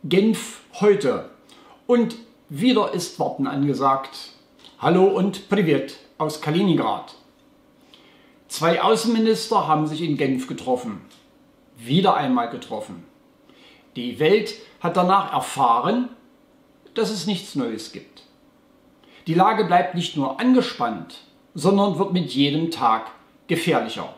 Genf heute. Und wieder ist Warten angesagt. Hallo und Privet aus Kaliningrad. Zwei Außenminister haben sich in Genf getroffen. Wieder einmal getroffen. Die Welt hat danach erfahren, dass es nichts Neues gibt. Die Lage bleibt nicht nur angespannt, sondern wird mit jedem Tag gefährlicher.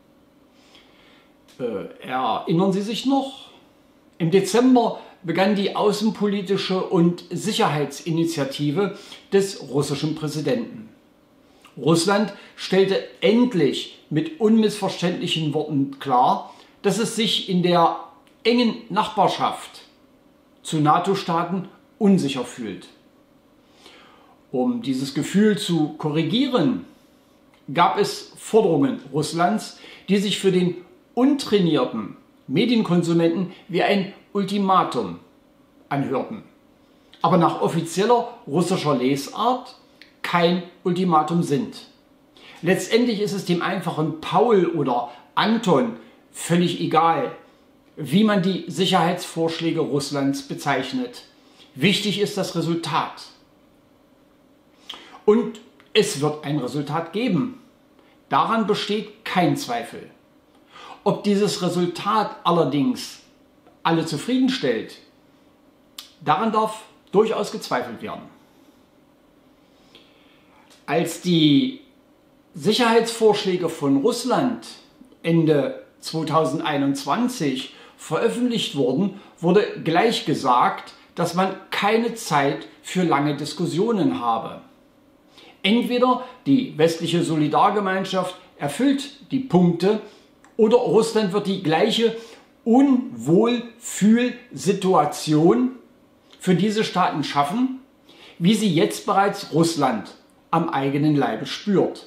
Erinnern Sie sich noch? Im Dezember begann die außenpolitische und Sicherheitsinitiative des russischen Präsidenten. Russland stellte endlich mit unmissverständlichen Worten klar, dass es sich in der engen Nachbarschaft zu NATO-Staaten unsicher fühlt. Um dieses Gefühl zu korrigieren, gab es Forderungen Russlands, die sich für den untrainierten Medienkonsumenten wie ein Ultimatum anhörten. Aber nach offizieller russischer Lesart kein Ultimatum sind. Letztendlich ist es dem einfachen Paul oder Anton völlig egal, wie man die Sicherheitsvorschläge Russlands bezeichnet. Wichtig ist das Resultat. Und es wird ein Resultat geben. Daran besteht kein Zweifel. Ob dieses Resultat allerdings alle zufriedenstellt, daran darf durchaus gezweifelt werden. Als die Sicherheitsvorschläge von Russland Ende 2021 veröffentlicht wurden, wurde gleich gesagt, dass man keine Zeit für lange Diskussionen habe. Entweder die westliche Solidargemeinschaft erfüllt die Punkte oder Russland wird die gleiche Unwohlfühlsituation für diese Staaten schaffen, wie sie jetzt bereits Russland am eigenen Leibe spürt.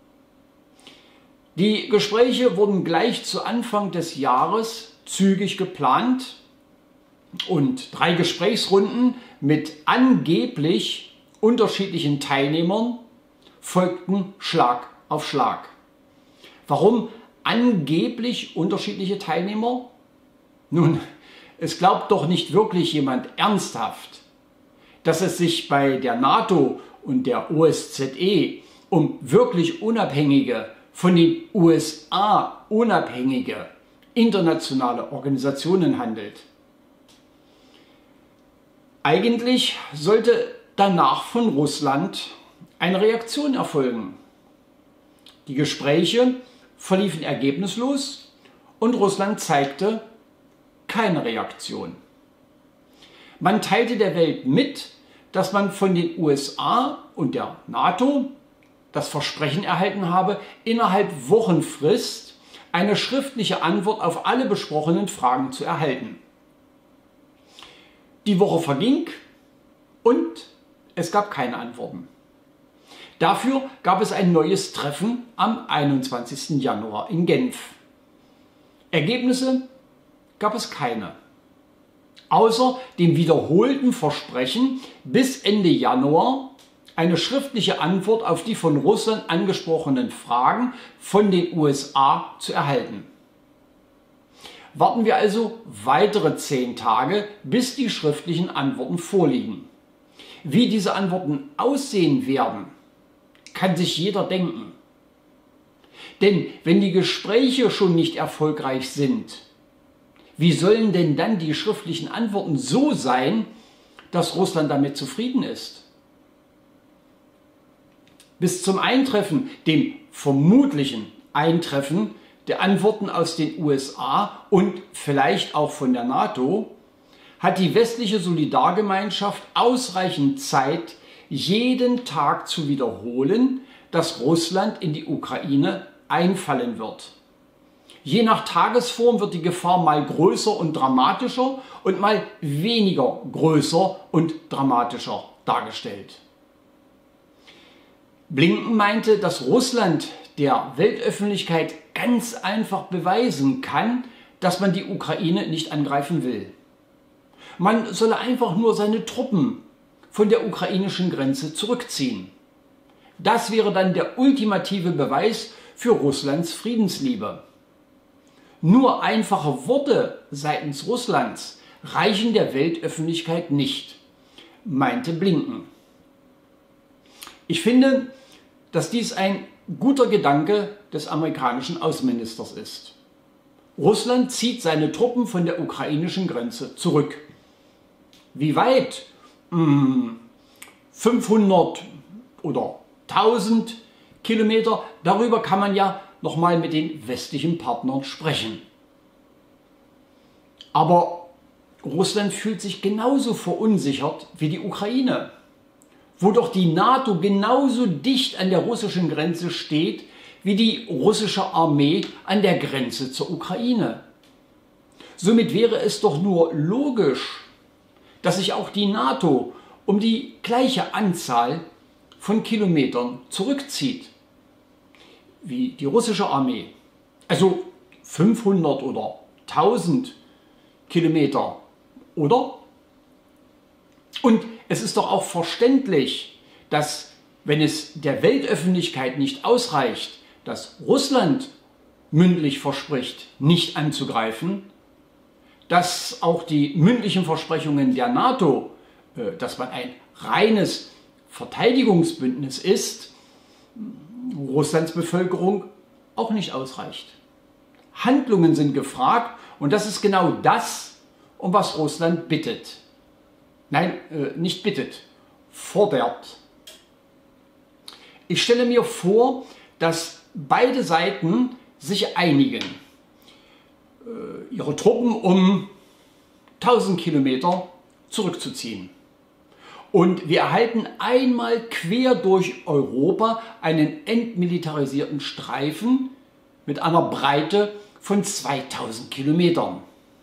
Die Gespräche wurden gleich zu Anfang des Jahres zügig geplant und 3 Gesprächsrunden mit angeblich unterschiedlichen Teilnehmern folgten Schlag auf Schlag. Warum angeblich unterschiedliche Teilnehmer? Nun, es glaubt doch nicht wirklich jemand ernsthaft, dass es sich bei der NATO und der OSZE um wirklich unabhängige, von den USA unabhängige internationale Organisationen handelt. Eigentlich sollte danach von Russland eine Reaktion erfolgen. Die Gespräche verliefen ergebnislos und Russland zeigte keine Reaktion. Man teilte der Welt mit, dass man von den USA und der NATO das Versprechen erhalten habe, innerhalb Wochenfrist eine schriftliche Antwort auf alle besprochenen Fragen zu erhalten. Die Woche verging und es gab keine Antworten. Dafür gab es ein neues Treffen am 21. Januar in Genf. Ergebnisse gab es keine. Außer dem wiederholten Versprechen, bis Ende Januar eine schriftliche Antwort auf die von Russland angesprochenen Fragen von den USA zu erhalten. Warten wir also weitere 10 Tage, bis die schriftlichen Antworten vorliegen. Wie diese Antworten aussehen werden, kann sich jeder denken. Denn wenn die Gespräche schon nicht erfolgreich sind, wie sollen denn dann die schriftlichen Antworten so sein, dass Russland damit zufrieden ist? Bis zum Eintreffen, dem vermutlichen Eintreffen der Antworten aus den USA und vielleicht auch von der NATO, hat die westliche Solidargemeinschaft ausreichend Zeit, jeden Tag zu wiederholen, dass Russland in die Ukraine einfallen wird. Je nach Tagesform wird die Gefahr mal größer und dramatischer und mal weniger größer und dramatischer dargestellt. Blinken meinte, dass Russland der Weltöffentlichkeit ganz einfach beweisen kann, dass man die Ukraine nicht angreifen will. Man solle einfach nur seine Truppen von der ukrainischen Grenze zurückziehen. Das wäre dann der ultimative Beweis für Russlands Friedensliebe. Nur einfache Worte seitens Russlands reichen der Weltöffentlichkeit nicht, meinte Blinken. Ich finde, dass dies ein guter Gedanke des amerikanischen Außenministers ist. Russland zieht seine Truppen von der ukrainischen Grenze zurück. Wie weit? 500 oder 1000 Kilometer, darüber kann man ja nochmal mit den westlichen Partnern sprechen. Aber Russland fühlt sich genauso verunsichert wie die Ukraine, wo doch die NATO genauso dicht an der russischen Grenze steht wie die russische Armee an der Grenze zur Ukraine. Somit wäre es doch nur logisch, dass sich auch die NATO um die gleiche Anzahl von Kilometern zurückzieht wie die russische Armee. Also 500 oder 1000 Kilometer, oder? Und es ist doch auch verständlich, dass, wenn es der Weltöffentlichkeit nicht ausreicht, dass Russland mündlich verspricht, nicht anzugreifen, dass auch die mündlichen Versprechungen der NATO, dass man ein reines Verteidigungsbündnis ist, Russlands Bevölkerung auch nicht ausreicht. Handlungen sind gefragt und das ist genau das, um was Russland bittet. Nein, nicht bittet, fordert. Ich stelle mir vor, dass beide Seiten sich einigen, ihre Truppen um 1000 Kilometer zurückzuziehen. Und wir erhalten einmal quer durch Europa einen entmilitarisierten Streifen mit einer Breite von 2000 Kilometern.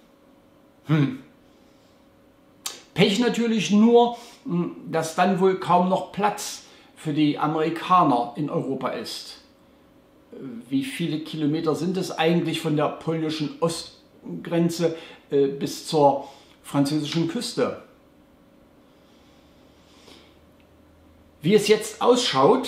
Pech natürlich nur, dass dann wohl kaum noch Platz für die Amerikaner in Europa ist. Wie viele Kilometer sind es eigentlich von der polnischen Ostgrenze bis zur französischen Küste? Wie es jetzt ausschaut,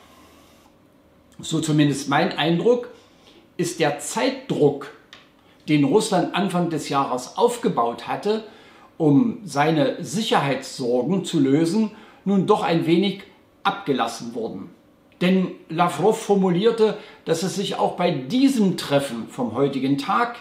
so zumindest mein Eindruck, ist der Zeitdruck, den Russland Anfang des Jahres aufgebaut hatte, um seine Sicherheitssorgen zu lösen, nun doch ein wenig abgelassen worden. Denn Lavrov formulierte, dass es sich auch bei diesem Treffen vom heutigen Tag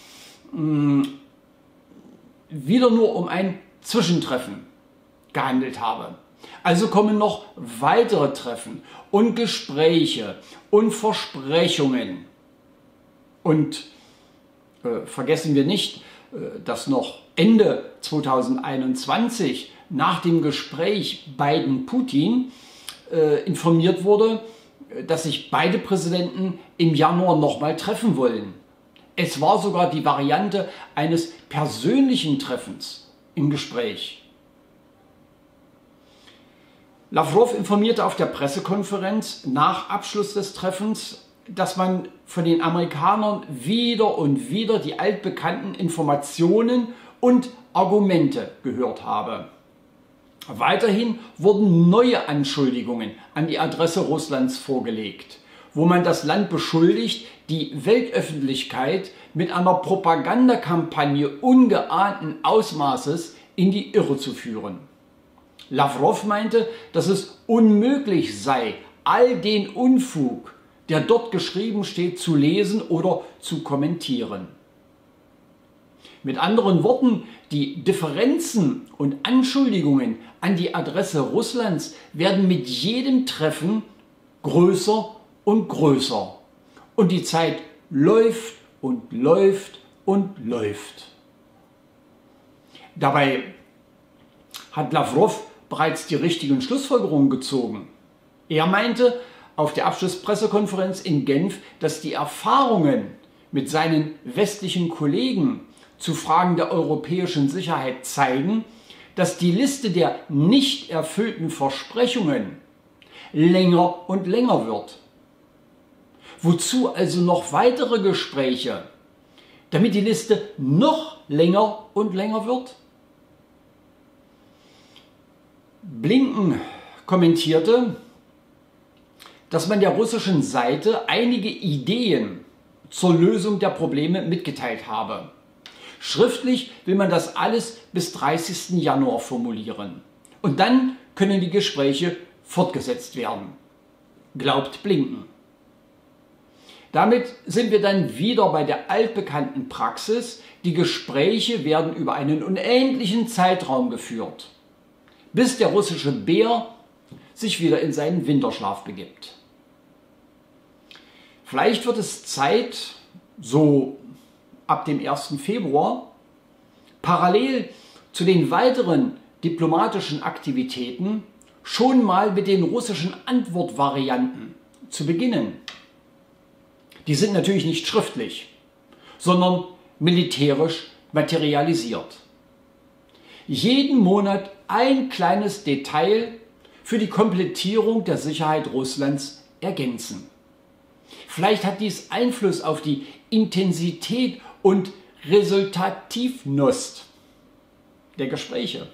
wieder nur um ein Zwischentreffen gehandelt habe. Also kommen noch weitere Treffen und Gespräche und Versprechungen. Und vergessen wir nicht, dass noch Ende 2021 nach dem Gespräch Biden-Putin informiert wurde, dass sich beide Präsidenten im Januar nochmal treffen wollen. Es war sogar die Variante eines persönlichen Treffens im Gespräch. Lavrov informierte auf der Pressekonferenz nach Abschluss des Treffens, dass man von den Amerikanern wieder und wieder die altbekannten Informationen und Argumente gehört habe. Weiterhin wurden neue Anschuldigungen an die Adresse Russlands vorgelegt, wo man das Land beschuldigt, die Weltöffentlichkeit mit einer Propagandakampagne ungeahnten Ausmaßes in die Irre zu führen. Lavrov meinte, dass es unmöglich sei, all den Unfug, der dort geschrieben steht, zu lesen oder zu kommentieren. Mit anderen Worten, die Differenzen und Anschuldigungen an die Adresse Russlands werden mit jedem Treffen größer und größer. Und die Zeit läuft und läuft und läuft. Dabei hat Lavrov bereits die richtigen Schlussfolgerungen gezogen. Er meinte auf der Abschlusspressekonferenz in Genf, dass die Erfahrungen mit seinen westlichen Kollegen zu Fragen der europäischen Sicherheit zeigen, dass die Liste der nicht erfüllten Versprechungen länger und länger wird. Wozu also noch weitere Gespräche, damit die Liste noch länger und länger wird? Blinken kommentierte, dass man der russischen Seite einige Ideen zur Lösung der Probleme mitgeteilt habe. Schriftlich will man das alles bis 30. Januar formulieren. Und dann können die Gespräche fortgesetzt werden. Glaubt Blinken. Damit sind wir dann wieder bei der altbekannten Praxis, die Gespräche werden über einen unendlichen Zeitraum geführt, bis der russische Bär sich wieder in seinen Winterschlaf begibt. Vielleicht wird es Zeit, so ab dem 1. Februar, parallel zu den weiteren diplomatischen Aktivitäten schon mal mit den russischen Antwortvarianten zu beginnen. Die sind natürlich nicht schriftlich, sondern militärisch materialisiert. Jeden Monat ein kleines Detail für die Komplettierung der Sicherheit Russlands ergänzen. Vielleicht hat dies Einfluss auf die Intensität und Resultativnost der Gespräche.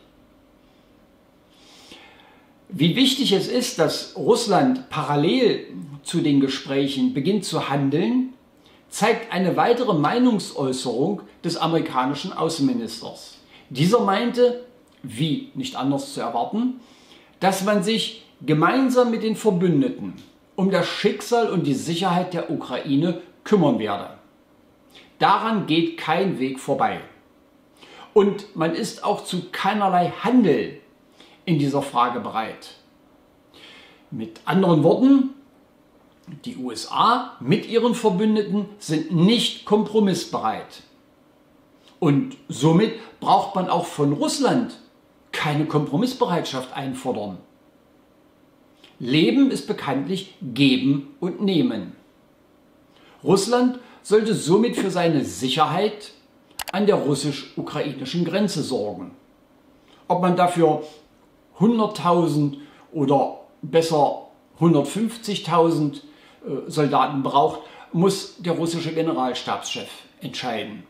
Wie wichtig es ist, dass Russland parallel zu den Gesprächen beginnt zu handeln, zeigt eine weitere Meinungsäußerung des amerikanischen Außenministers. Dieser meinte, wie nicht anders zu erwarten, dass man sich gemeinsam mit den Verbündeten um das Schicksal und die Sicherheit der Ukraine kümmern werde. Daran geht kein Weg vorbei. Und man ist auch zu keinerlei Handel in dieser Frage bereit. Mit anderen Worten, die USA mit ihren Verbündeten sind nicht kompromissbereit. Und somit braucht man auch von Russland keine Kompromissbereitschaft einfordern. Leben ist bekanntlich Geben und Nehmen. Russland sollte somit für seine Sicherheit an der russisch-ukrainischen Grenze sorgen. Ob man dafür 100.000 oder besser 150.000 Soldaten braucht, muss der russische Generalstabschef entscheiden.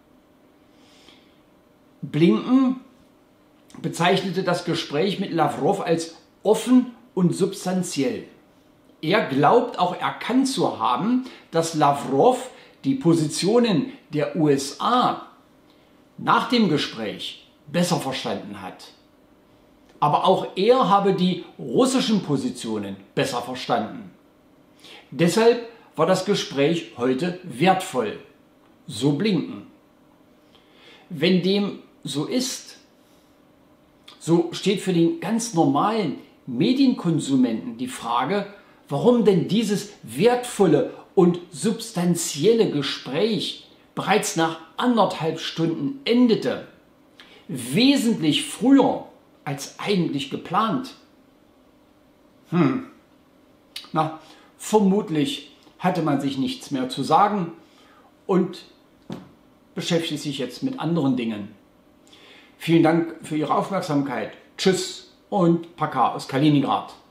Blinken bezeichnete das Gespräch mit Lavrov als offen und substanziell. Er glaubt auch erkannt zu haben, dass Lavrov die Positionen der USA nach dem Gespräch besser verstanden hat. Aber auch er habe die russischen Positionen besser verstanden. Deshalb war das Gespräch heute wertvoll. So Blinken. Wenn dem so ist, so steht für den ganz normalen Medienkonsumenten die Frage, warum denn dieses wertvolle und substanzielle Gespräch bereits nach 1,5 Stunden endete. Wesentlich früher als eigentlich geplant. Vermutlich hatte man sich nichts mehr zu sagen und beschäftigt sich jetzt mit anderen Dingen. Vielen Dank für Ihre Aufmerksamkeit. Tschüss und Paka aus Kaliningrad.